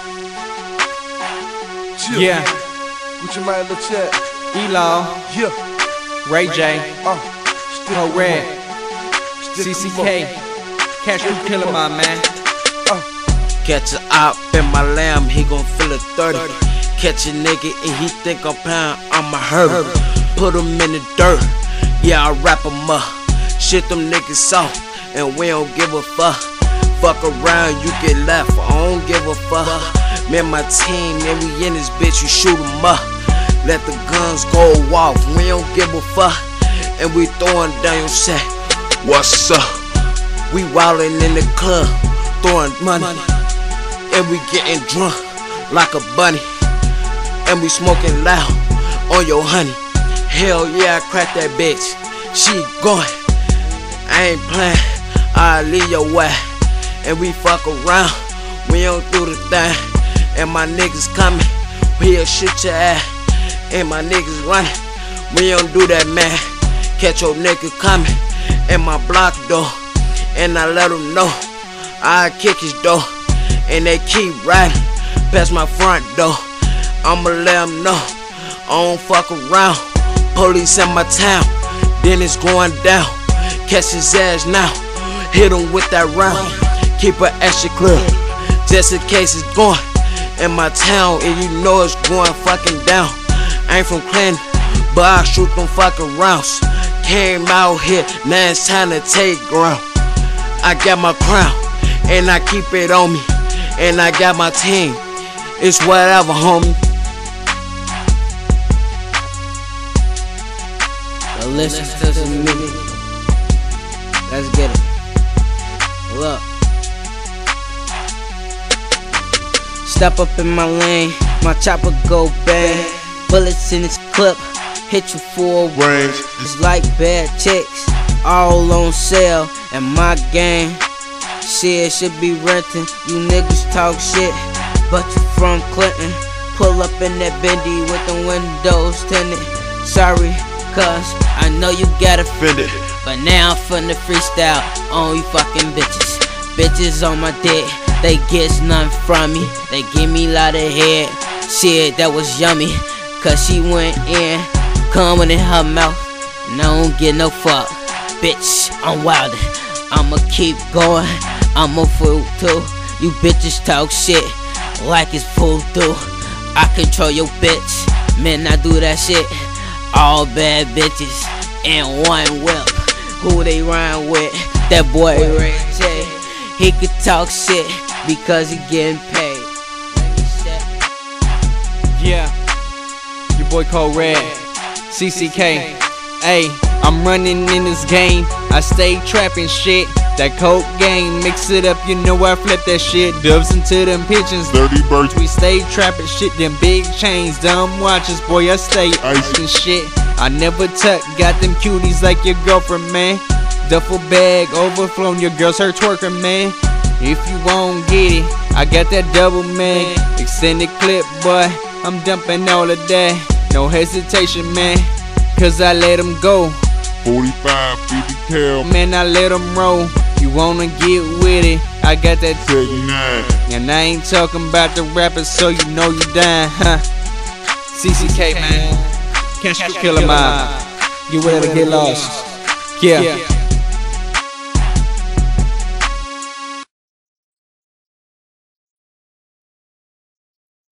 Yeah. Gucci Mane, Lil Chat. E-Law. Yeah. Ray J. Still Red. CCK. Cash you killer, my man. Catch a op in my lamb, he gon' feel a 30. Catch a nigga and he think I'm pound, I'ma hurt him. Put him in the dirt, yeah, I wrap him up. Shit them niggas soft, and we don't give a fuck. Fuck around, you get left, I don't give a fuck. Me and my team, and we in this bitch, you shoot 'em up. Let the guns go off, we don't give a fuck. And we throwing down your set, what's up? We wildin' in the club, throwing money. And we getting drunk like a bunny. And we smoking loud on your honey. Hell yeah, I crack that bitch, she going. I ain't playing, I'll leave your way. And we fuck around, we don't do the thing. And my niggas coming, we'll shoot your ass. And my niggas running, we don't do that, man. Catch your nigga coming in my block door. And I let him know I kick his door. And they keep riding past my front door. I'ma let them know I don't fuck around. Police in my town, then it's going down. Catch his ass now, hit him with that round. Keep an extra clip, just in case it's going in my town. And you know it's going fucking down. I ain't from Clinton, but I shoot them fucking rounds. Came out here, now it's time to take ground. I got my crown, and I keep it on me. And I got my team, it's whatever, homie. So listen to some music. Let's get it. Look. Step up in my lane, my chopper go bang. Bullets in its clip, hit you for a range. It's like bad chicks, all on sale. And my gang, shit should be renting. You niggas talk shit, but you from Clinton. Pull up in that Bendy with the windows tinted. Sorry, cuz I know you got offended, but now I'm finna freestyle on you fucking bitches. Bitches on my dick, they get nothing from me. They give me a lot of head, shit that was yummy. Cause she went in, coming in her mouth, and I don't get no fuck. Bitch, I'm wildin', I'ma keep going, I'm a fool too. You bitches talk shit like it's voodoo. I control your bitch, man, I do that shit. All bad bitches in one whip. Who they rhyme with? That boy Ray J. He could talk shit because he getting paid. Yeah. Your boy Cole Red. CCK. Ayy, I'm running in this game. I stay trapping shit. That coke game, mix it up, you know I flip that shit. Dubs into them pigeons, dirty birds. We stay trapping shit, them big chains, dumb watches, boy I stay ice and shit. I never tuck, got them cuties like your girlfriend, man. Duffel bag overflowing, your girls her twerking, man. If you won't get it, I got that double, man. Extended clip, boy, I'm dumping all of that. No hesitation, man, cause I let them go. 45, 50 cal, man, I let them roll. You wanna get with it, I got that 39. And I ain't talking about the rappers, so you know you dying, huh? CCK, man. Cash you killer, man. You will get lost. Yeah.